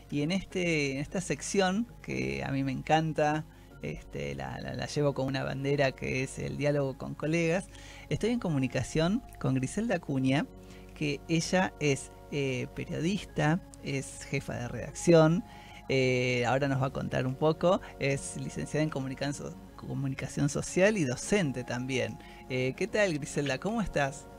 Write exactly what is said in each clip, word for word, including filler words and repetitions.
y en, este, en esta sección que a mí me encanta, este, la, la, la llevo como una bandera, que es el diálogo con colegas, estoy en comunicación con Griselda Acuña, que ella es eh, periodista, es jefa de redacción, eh, ahora nos va a contar un poco, es licenciada en comunicación, comunicación social y docente también. Eh, ¿Qué tal, Griselda? ¿Cómo estás?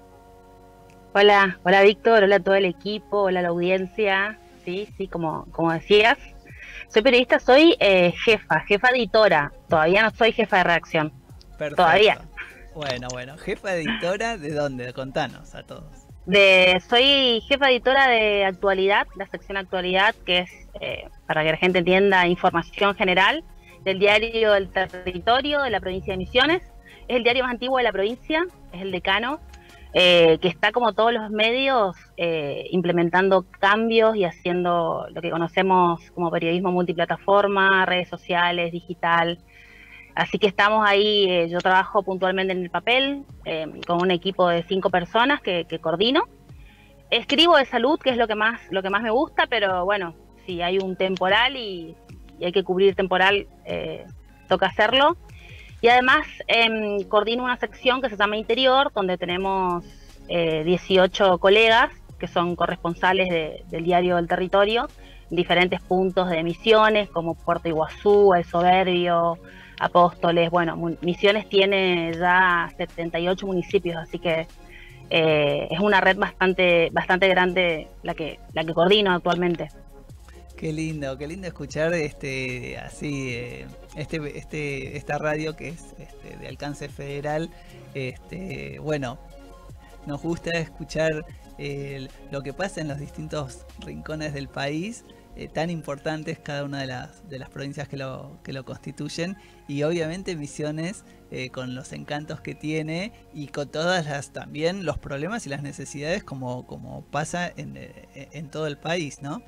Hola, hola Víctor, hola a todo el equipo, hola a la audiencia. Sí, sí, como, como decías, soy periodista, soy eh, jefa, jefa editora. Todavía no soy jefa de redacción. Perfecto. Todavía. Bueno, bueno, jefa editora, ¿de dónde? Contanos a todos. De, soy jefa editora de actualidad, la sección actualidad, que es, eh, para que la gente entienda, información general del diario El Territorio de la provincia de Misiones. Es el diario más antiguo de la provincia, es el Decano. Eh, que está como todos los medios eh, implementando cambios y haciendo lo que conocemos como periodismo multiplataforma, redes sociales, digital. Así que estamos ahí, eh, yo trabajo puntualmente en el papel eh, con un equipo de cinco personas que, que coordino. Escribo de salud, que es lo que más, lo que más me gusta, pero bueno, si hay un temporal y, y hay que cubrir temporal, eh, toca hacerlo. Y además eh, coordino una sección que se llama Interior, donde tenemos eh, dieciocho colegas que son corresponsales de, del diario El Territorio, en diferentes puntos de Misiones, como Puerto Iguazú, El Soberbio, Apóstoles. Bueno, Misiones tiene ya setenta y ocho municipios, así que eh, es una red bastante, bastante grande la que, la que coordino actualmente. Qué lindo, qué lindo escuchar este así eh, este este esta radio que es este, de alcance federal. Este, bueno, nos gusta escuchar eh, lo que pasa en los distintos rincones del país, eh, tan importantes cada una de las de las provincias que lo que lo constituyen, y obviamente Misiones eh, con los encantos que tiene y con todas las también los problemas y las necesidades como como pasa en, en todo el país, ¿no?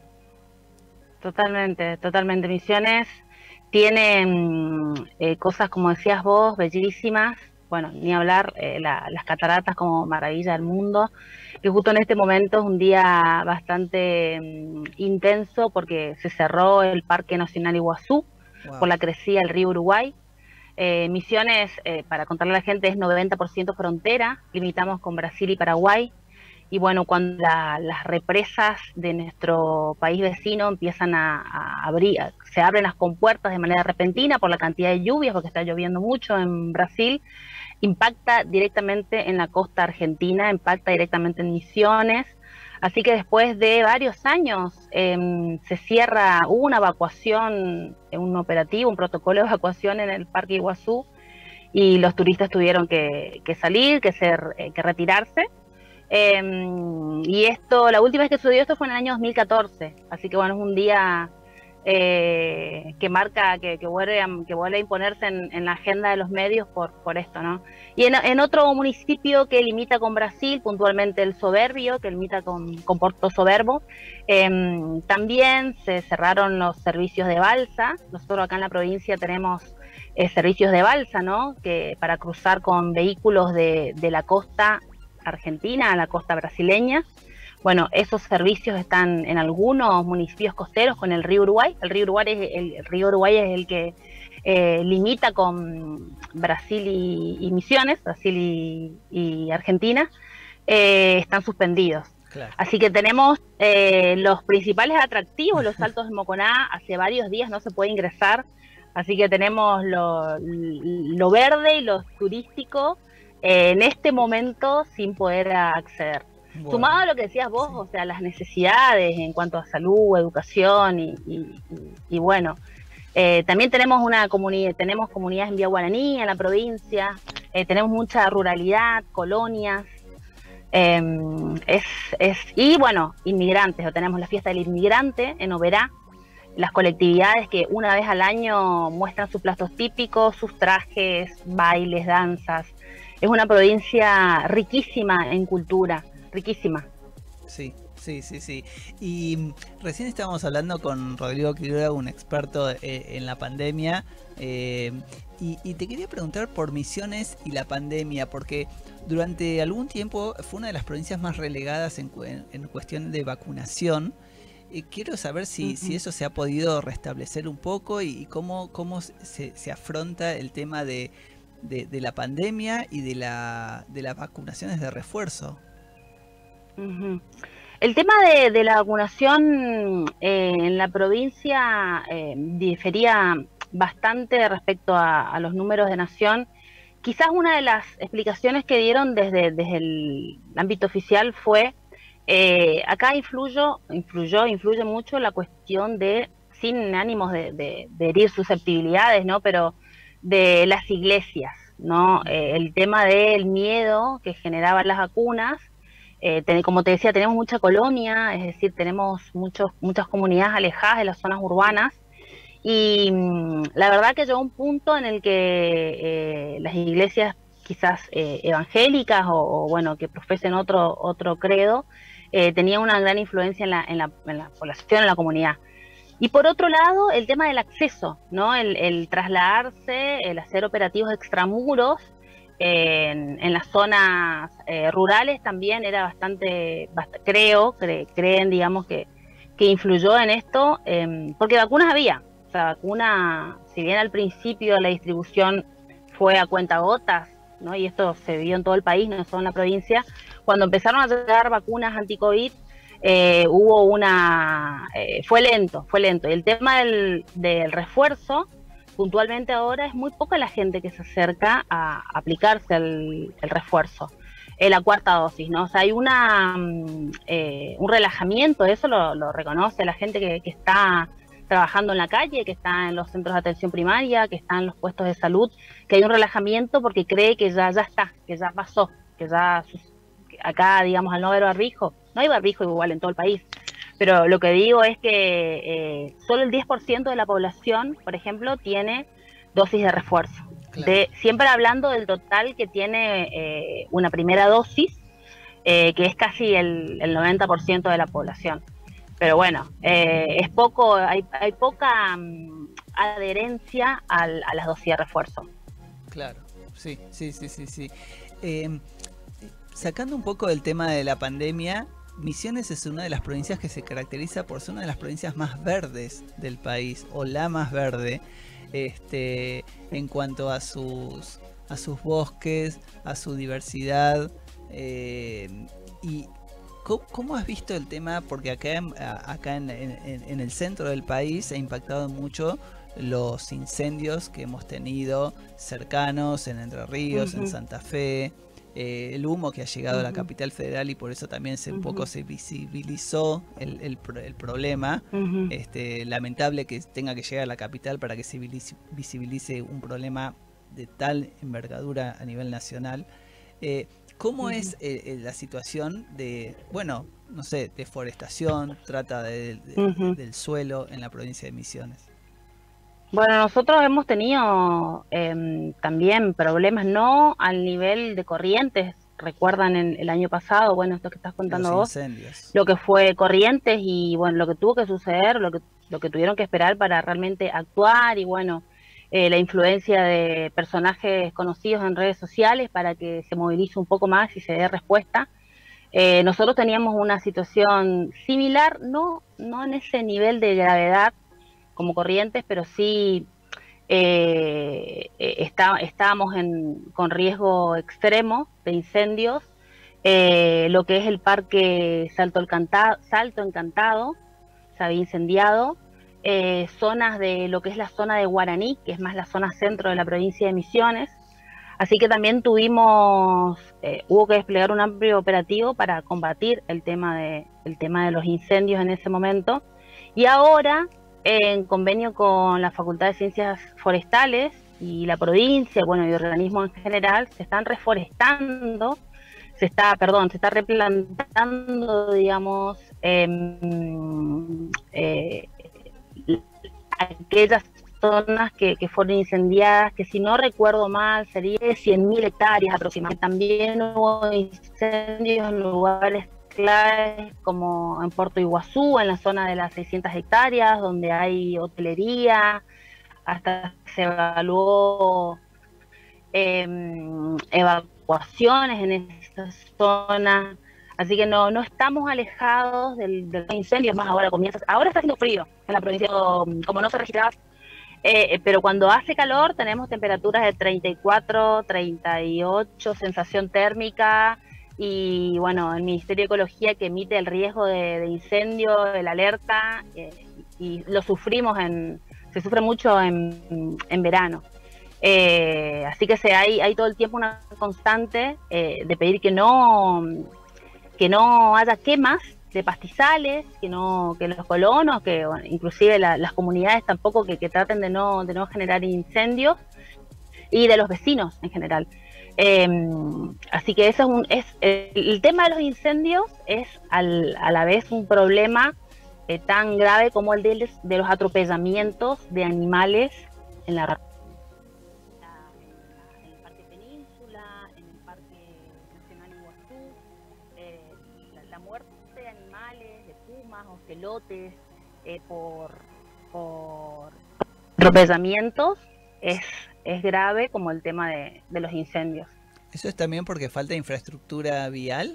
Totalmente, totalmente. Misiones tiene mm, eh, cosas, como decías vos, bellísimas. Bueno, ni hablar, eh, la, las cataratas como maravilla del mundo. Y justo en este momento es un día bastante mm, intenso porque se cerró el Parque Nacional Iguazú por Wow. la crecida del río Uruguay. Eh, Misiones, eh, para contarle a la gente, es noventa por ciento frontera. Limitamos con Brasil y Paraguay. Y bueno, cuando la, las represas de nuestro país vecino empiezan a, a abrir, se abren las compuertas de manera repentina por la cantidad de lluvias, porque está lloviendo mucho en Brasil, impacta directamente en la costa argentina, impacta directamente en Misiones. Así que después de varios años eh, se cierra, hubo una evacuación, un operativo, un protocolo de evacuación en el Parque Iguazú, y los turistas tuvieron que, que salir, que, ser, eh, que retirarse. Eh, y esto, la última vez que sucedió esto fue en el año dos mil catorce, así que bueno, es un día eh, que marca, que, que, vuelve a, que vuelve a imponerse en, en la agenda de los medios por, por esto, ¿no? Y en, en otro municipio que limita con Brasil, puntualmente El Soberbio, que limita con, con Porto Soberbo, eh, también se cerraron los servicios de balsa. Nosotros acá en la provincia tenemos eh, servicios de balsa, ¿no? Que para cruzar con vehículos de, de la costa argentina a la costa brasileña. Bueno, esos servicios están en algunos municipios costeros con el río Uruguay. El río Uruguay es el, el, río Uruguay es el que eh, limita con Brasil y, y Misiones, Brasil y, y Argentina, eh, están suspendidos. Claro. Así que tenemos eh, los principales atractivos, los Saltos de Moconá, hace varios días no se puede ingresar, así que tenemos lo, lo verde y lo turístico Eh, en este momento sin poder acceder. Bueno, Sumado a lo que decías vos, sí. o sea, las necesidades en cuanto a salud, educación y, y, y, y bueno, eh, también tenemos una comunidad, tenemos comunidades en vía guaraní en la provincia, eh, tenemos mucha ruralidad, colonias, eh, es, es, y bueno, inmigrantes, tenemos la fiesta del inmigrante en Oberá, las colectividades que una vez al año muestran sus platos típicos, sus trajes, bailes, danzas. Es una provincia riquísima en cultura, riquísima. Sí, sí, sí, sí. Y recién estábamos hablando con Rodrigo Quiroga, un experto eh, en la pandemia, eh, y, y te quería preguntar por Misiones y la pandemia, porque durante algún tiempo fue una de las provincias más relegadas en, en cuestión de vacunación. eh, quiero saber si, si Ujú. eso se ha podido restablecer un poco y, y cómo, cómo se, se afronta el tema de, de, de la pandemia y de, la, de las vacunaciones de refuerzo. Ujú. El tema de, de la vacunación eh, en la provincia eh, difería bastante respecto a, a los números de nación. Quizás una de las explicaciones que dieron desde, desde el ámbito oficial fue, eh, acá influyó, influyó, influye mucho la cuestión de, sin ánimos de, de, de herir susceptibilidades, ¿no? Pero de las iglesias, ¿no? Eh, el tema del miedo que generaban las vacunas. Eh, ten, como te decía, tenemos mucha colonia, es decir, tenemos muchos, muchas comunidades alejadas de las zonas urbanas y mmm, la verdad que llegó un punto en el que eh, las iglesias quizás eh, evangélicas o, o, bueno, que profesen otro, otro credo, eh, tenían una gran influencia en la, en, la, en la población, en la comunidad. Y por otro lado, el tema del acceso, ¿no? El, el trasladarse, el hacer operativos extramuros en, en las zonas eh, rurales también era bastante, bast creo, cre creen, digamos, que, que influyó en esto, eh, porque vacunas había. O sea, vacuna, si bien al principio la distribución fue a cuentagotas, ¿no? Y esto se vio en todo el país, no solo en la provincia, cuando empezaron a llegar vacunas anti-COVID, eh, hubo una, eh, fue lento, fue lento. Y el tema del, del refuerzo, puntualmente ahora es muy poca la gente que se acerca a aplicarse el, el refuerzo, eh, la cuarta dosis, ¿no? O sea, hay una, eh, un relajamiento, eso lo, lo reconoce la gente que, que está trabajando en la calle, que está en los centros de atención primaria, que está en los puestos de salud, que hay un relajamiento porque cree que ya, ya está, que ya pasó, que ya acá, digamos, al no haber barbijo, no hay barbijo igual en todo el país, pero lo que digo es que eh, solo el diez por ciento de la población, por ejemplo, tiene dosis de refuerzo. Claro. De, siempre hablando del total que tiene eh, una primera dosis, eh, que es casi el, el noventa por ciento de la población. Pero bueno, eh, es poco, hay, hay poca um, adherencia al, a las dosis de refuerzo. Claro, sí, sí, sí, sí, sí. Eh, sacando un poco del tema de la pandemia, Misiones es una de las provincias que se caracteriza por ser una de las provincias más verdes del país, o la más verde, este, en cuanto a sus, a sus bosques, a su diversidad. Eh, y ¿cómo, ¿cómo has visto el tema? Porque acá, acá en, en, en el centro del país ha impactado mucho los incendios que hemos tenido cercanos en Entre Ríos, uh-huh. en Santa Fe. Eh, el humo que ha llegado uh-huh. a la capital federal y por eso también se, uh-huh. un poco se visibilizó el, el, el problema. Uh-huh. este, lamentable que tenga que llegar a la capital para que se visibilice un problema de tal envergadura a nivel nacional. Eh, ¿Cómo uh-huh. es eh, la situación de, bueno, no sé, deforestación, trata de, de, uh-huh. del suelo en la provincia de Misiones? Bueno, nosotros hemos tenido eh, también problemas, no al nivel de Corrientes. Recuerdan en, el año pasado, bueno, esto que estás contando vos, lo que fue Corrientes y bueno, lo que tuvo que suceder, lo que, lo que tuvieron que esperar para realmente actuar y bueno, eh, la influencia de personajes conocidos en redes sociales para que se movilice un poco más y se dé respuesta. Eh, nosotros teníamos una situación similar, no, no en ese nivel de gravedad como Corrientes, pero sí eh, está, estábamos en, con riesgo extremo de incendios. Eh, lo que es el parque Salto, Encantado, Salto Encantado se había incendiado. Eh, zonas de lo que es la zona de Guaraní, que es más la zona centro de la provincia de Misiones. Así que también tuvimos, eh, hubo que desplegar un amplio operativo para combatir el tema de, el tema de los incendios en ese momento. Y ahora, en convenio con la Facultad de Ciencias Forestales y la provincia, bueno, y organismos en general, se están reforestando, se está, perdón, se está replantando, digamos, eh, eh, aquellas zonas que, que fueron incendiadas, que si no recuerdo mal, sería cien mil hectáreas aproximadamente. También hubo incendios en lugares claves como en Puerto Iguazú, en la zona de las seiscientas hectáreas, donde hay hotelería, hasta se evaluó eh, evacuaciones en esa zona. Así que no, no estamos alejados del, de los incendios, más ahora comienza, ahora está haciendo frío en la provincia, como no se registraba, eh, pero cuando hace calor tenemos temperaturas de treinta y cuatro, treinta y ocho, sensación térmica, y bueno, el Ministerio de Ecología que emite el riesgo de, de incendio, el alerta, eh, y lo sufrimos, en, se sufre mucho en, en verano. Eh, así que se, hay, hay todo el tiempo una constante eh, de pedir que no, que no haya quemas de pastizales, que no, que los colonos, que bueno, inclusive la, las comunidades tampoco que, que traten de no, de no generar incendios, y de los vecinos en general. Eh, así que eso es un, es el, el tema de los incendios es al, a la vez un problema eh, tan grave como el de, de los atropellamientos de animales en la ocelotes, eh, por, por atropellamientos es, es grave como el tema de, de los incendios. ¿Eso es también porque falta infraestructura vial?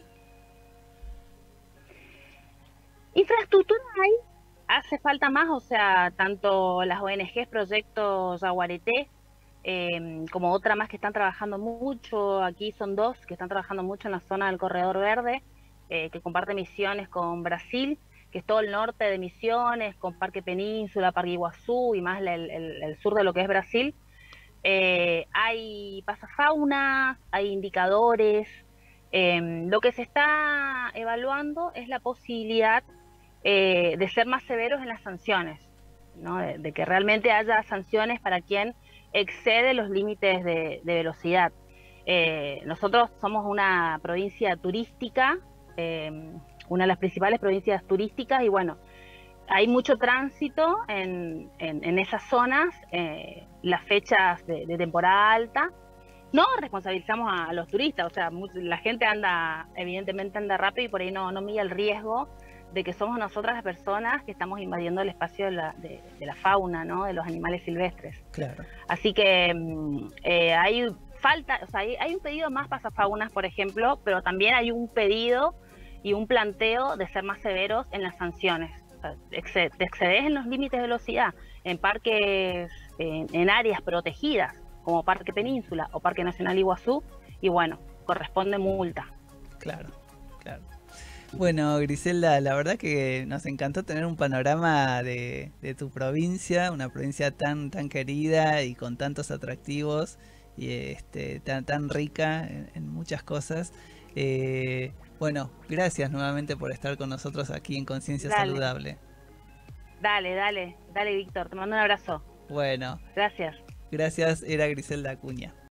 Infraestructura hay, hace falta más, o sea, tanto las O N Ges, Proyecto Yaguareté, eh, como otra más que están trabajando mucho, aquí son dos que están trabajando mucho en la zona del Corredor Verde, eh, que comparte misiones con Brasil, que es todo el norte de Misiones, con Parque Península, Parque Iguazú y más el, el, el sur de lo que es Brasil. Eh, hay pasafaunas, hay indicadores. Eh, lo que se está evaluando es la posibilidad eh, de ser más severos en las sanciones, ¿no? De, de que realmente haya sanciones para quien excede los límites de, de velocidad. Eh, nosotros somos una provincia turística, eh, una de las principales provincias turísticas, y bueno, hay mucho tránsito en, en, en esas zonas, eh, las fechas de, de temporada alta. No responsabilizamos a, a los turistas, o sea, mucho, la gente anda, evidentemente anda rápido y por ahí no, no mide el riesgo de que somos nosotras las personas que estamos invadiendo el espacio de la, de, de la fauna, ¿no? De los animales silvestres. Claro. Así que eh, hay falta, o sea, hay, hay un pedido más pasafaunas, por ejemplo, pero también hay un pedido y un planteo de ser más severos en las sanciones. O sea, exced, te excedes en los límites de velocidad en parques, en, en áreas protegidas, como Parque Península o Parque Nacional Iguazú, y bueno, corresponde multa. Claro, claro. Bueno, Griselda, la verdad que nos encantó tener un panorama de, de tu provincia, una provincia tan, tan querida y con tantos atractivos, y este, tan, tan rica en, en muchas cosas. Eh, Bueno, gracias nuevamente por estar con nosotros aquí en Conciencia Saludable. Dale, dale, dale, Víctor, te mando un abrazo. Bueno. Gracias. Gracias, era Griselda Acuña.